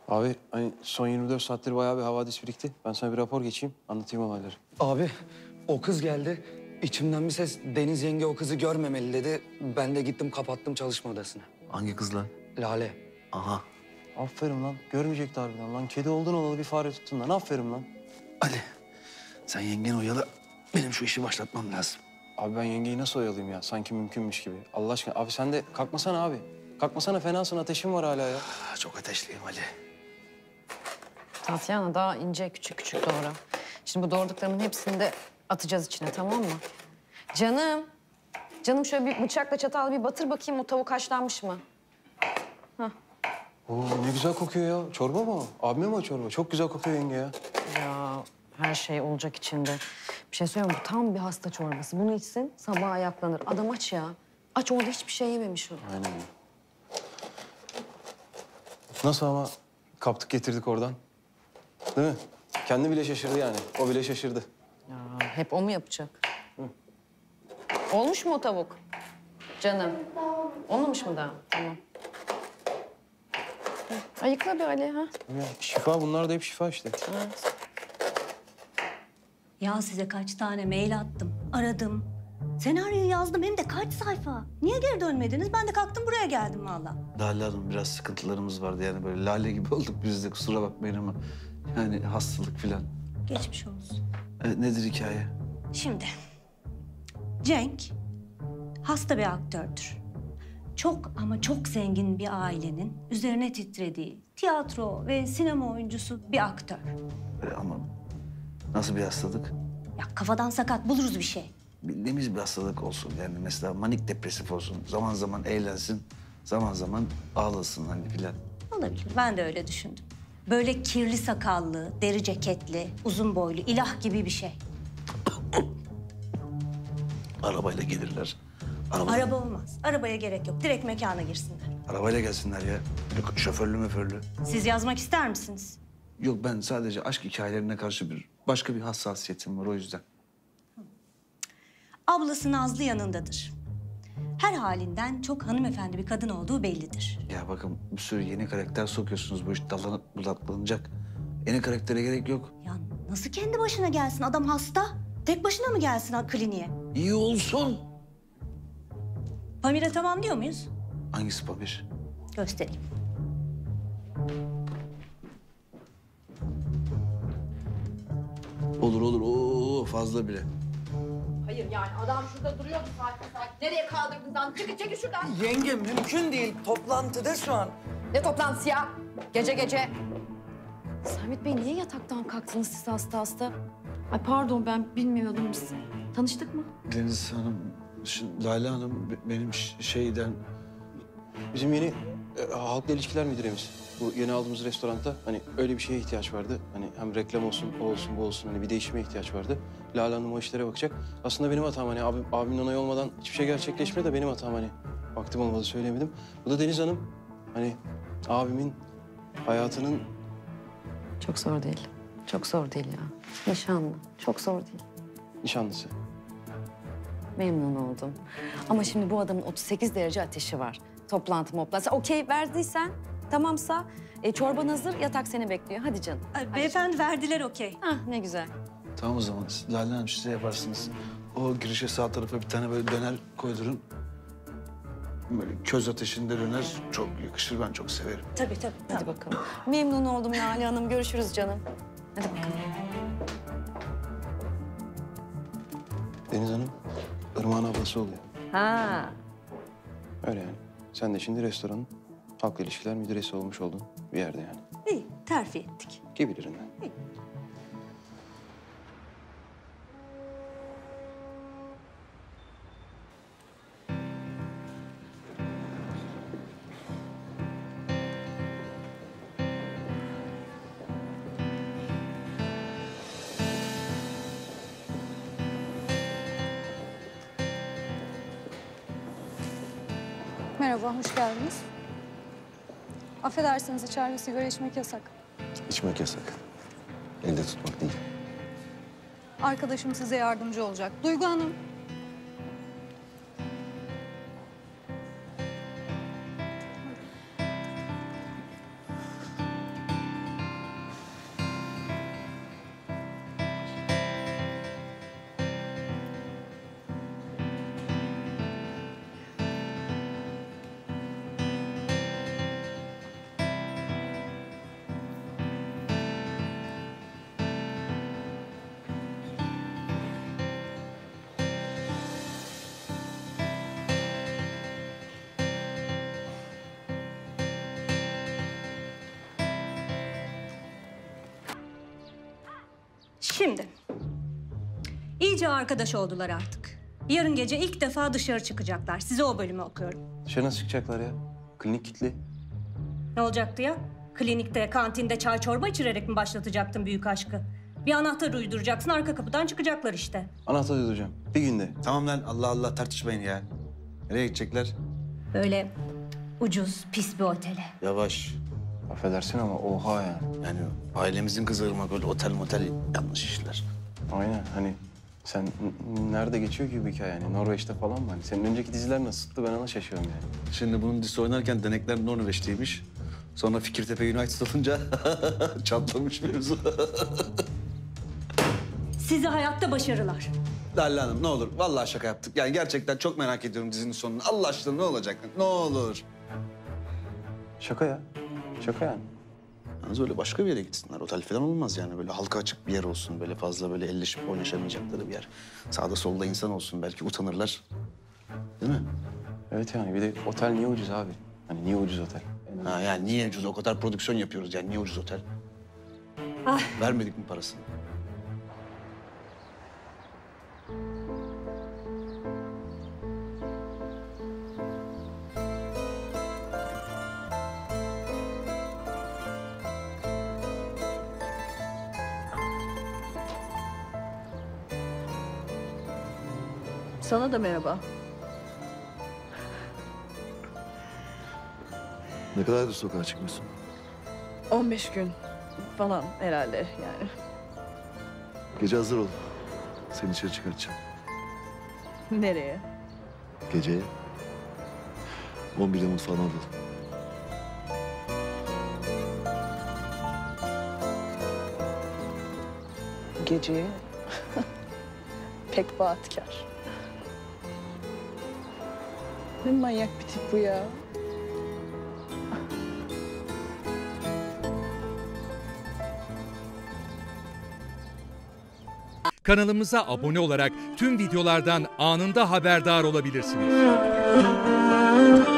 Abi hani son 24 saattir bayağı bir havadis birikti. Ben sana bir rapor geçeyim, anlatayım olayları. Abi o kız geldi. İçimden bir ses Deniz yenge o kızı görmemeli dedi. Ben de gittim kapattım çalışma odasını. Hangi kız lan? Lale. Aha. Aferin lan, görmeyecekti harbiden lan. Kedi oldun olalı bir fare tuttun lan, aferin lan. Ali, sen yengen oyalı. Benim şu işi başlatmam lazım. Abi ben yengeyi nasıl oyalayayım ya? Sanki mümkünmüş gibi. Allah aşkına. Abi sen de kalkmasana abi. Kalkmasana, fenasın, ateşin var hala ya. Çok ateşliyim Ali. Tatyana daha ince küçük küçük doğra. Şimdi bu doğradıklarımın hepsini de atacağız içine, tamam mı? Canım. Canım şöyle bir bıçakla çatalla bir batır bakayım o tavuk haşlanmış mı? Oo, ne güzel kokuyor ya. Çorba mı o? Abime mi o çorba? Çok güzel kokuyor yenge ya. Ya her şey olacak içinde. Bir şey söyleyeyim mi? Bu tam bir hasta çorbası. Bunu içsin sabah ayaklanır. Adam aç ya. Aç, orada hiçbir şey yememiş o. Aynen öyle. Nasıl ama kaptık getirdik oradan. Değil mi? Kendi bile şaşırdı yani. O bile şaşırdı. Ya hep o mu yapacak? Olmuş mu o tavuk? Canım. Olmamış mı daha? Tamam. Ayıkla bir Ali ha. Ya, şifa, bunlar da hep şifa işte. Evet. Ya size kaç tane mail attım, aradım. Senaryoyu yazdım hem de kaç sayfa. Niye geri dönmediniz? Ben de kalktım buraya geldim vallahi. Lale Hanım biraz sıkıntılarımız vardı yani böyle lale gibi olduk biz de kusura bakmayın ama yani hastalık filan. Geçmiş olsun. Nedir hikaye? Şimdi Cenk hasta bir aktördür. Çok ama çok zengin bir ailenin üzerine titrediği tiyatro ve sinema oyuncusu bir aktör. Ama nasıl bir hastalık? Ya kafadan sakat buluruz bir şey. Bildiğimiz bir hastalık olsun yani mesela manik depresif olsun. Zaman zaman eğlensin, zaman zaman ağlasın hani filan. Olabilir. Ben de öyle düşündüm. Böyle kirli sakallı, deri ceketli, uzun boylu, ilah gibi bir şey. Arabayla gelirler. Araba olmaz. Arabaya gerek yok. Direkt mekana girsinler. Arabayla gelsinler ya. Yok şoförlü möförlü. Siz yazmak ister misiniz? Yok ben sadece aşk hikayelerine karşı başka bir hassasiyetim var o yüzden. Ablası Nazlı yanındadır. Her halinden çok hanımefendi bir kadın olduğu bellidir. Ya bakın bir sürü yeni karakter sokuyorsunuz bu iş budaklanacak. Yeni karaktere gerek yok. Ya nasıl kendi başına gelsin? Adam hasta. Tek başına mı gelsin kliniğe? İyi olsun. Pamira tamam diyor muyuz? Hangisi Pamir? Göstereyim. Olur olur. Oo fazla bile. Hayır yani adam şurada duruyordu sakin sakin. Nereye kaldırdın lan? Çekil şuradan. Yenge mümkün değil. Toplantıda şu an. Ne toplantısı ya? Gece gece. Sermet Bey niye yataktan kalktınız siz hasta hasta? Ay pardon, ben bilmiyordum biz. Tanıştık mı? Deniz Hanım, Lale Hanım benim şeyden... Bizim yeni halkla ilişkiler müdüremiz. Bu yeni aldığımız restoranda hani öyle bir şeye ihtiyaç vardı. Hani hem reklam olsun, o olsun, bu olsun, hani bir değişime ihtiyaç vardı. Lale Hanım o işlere bakacak. Aslında benim hatam hani abimin onayı olmadan hiçbir şey gerçekleşmedi de benim hatam hani. Vaktim olmadı, söyleyemedim. Bu da Deniz Hanım. Hani abimin hayatının... Çok zor değil. Çok zor değil ya. Nişanlı. Çok zor değil. nişanlısı. Memnun oldum. Ama şimdi bu adamın 38 derece ateşi var. Toplantı. Sen okey verdiysen, tamamsa çorban hazır, yatak seni bekliyor. Hadi canım. Ay, beyefendi verdiler okey. Hah, ne güzel. Tamam o zaman Lale Hanım siz de yaparsınız. O girişe sağ tarafa bir tane böyle döner koydurun. Böyle köz ateşinde döner çok yakışır ben çok severim. Tabii. Hadi bakalım. Memnun oldum Lale Hanım. Görüşürüz canım. Hadi bakalım. Deniz Hanım, Irmak'ın ablası oluyor. Ha. Öyle yani. Sen de şimdi restoranın halkla ilişkiler müdüresi olmuş oldun bir yerde yani. İyi, terfi ettik. Gibilerinden. Merhaba, hoş geldiniz. Affedersiniz, içeride sigara içmek yasak. İçmek yasak. Elde tutmak değil. Arkadaşım size yardımcı olacak. Duygu Hanım. Şimdi, iyice arkadaş oldular artık. Yarın gece ilk defa dışarı çıkacaklar. Size o bölümü okuyorum. Dışarı nasıl çıkacaklar ya? Klinik kilitli. Ne olacaktı ya? Klinikte, kantinde çay çorba içirerek mi başlatacaktın büyük aşkı? Bir anahtar uyduracaksın, arka kapıdan çıkacaklar işte. Anahtar uyduracağım. Bir günde. Tamam lan Allah Allah tartışmayın ya. Nereye gidecekler? Böyle ucuz, pis bir otele. Yavaş. Affedersin ama oha yani. Yani ailemizin kızı Irmak böyle otel motel yanlış işler. Aynen hani sen nerede geçiyor ki bu hikaye yani? Norveç'te falan mı? Hani senin önceki diziler nasıldı ben ona şaşıyorum yani. Şimdi bunun dizisi oynarken denekler Norveç'teymiş. Sonra Fikirtepe United olunca çatlamış mevzu. Size hayatta başarılar. Lale Hanım ne olur vallahi şaka yaptık. Yani gerçekten çok merak ediyorum dizinin sonunu. Allah aşkına ne olacak? Ne olur. Şaka ya. Şaka yani. Yalnız öyle başka bir yere gitsinler. Otel falan olmaz yani. Böyle halka açık bir yer olsun. Böyle fazla böyle elleşip oynaşamayacakları bir yer. Sağda solda insan olsun. Belki utanırlar. Değil mi? Evet yani bir de otel niye ucuz abi? Hani niye ucuz otel? Ha yani niye ucuz? O kadar prodüksiyon yapıyoruz yani. Niye ucuz otel? Vermedik mi parasını? Sana da merhaba. Ne kadardır sokağa çıkmıyorsun? 15 gün falan herhalde yani. Gece hazır ol. Seni içeri çıkartacağım. Nereye? Geceye. 11'de mutfağına alalım. Geceye. Pek vaatkar. Ne manyak bir tip bu ya. Kanalımıza abone olarak tüm videolardan anında haberdar olabilirsiniz.